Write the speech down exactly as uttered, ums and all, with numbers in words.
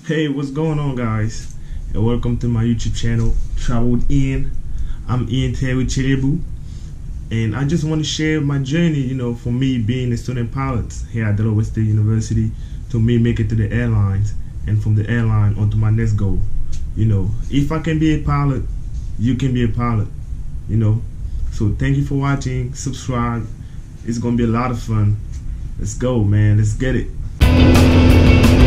Hey, what's going on, guys? And welcome to my YouTube channel, Travel with Ian. I'm Ian Terry Chilebu, and I just want to share my journey, you know, for me being a student pilot here at Delaware State University to me make it to the airlines, and from the airline onto my next goal. You know, if I can be a pilot, you can be a pilot, you know. So thank you for watching, subscribe. It's gonna be a lot of fun. Let's go, man, let's get it.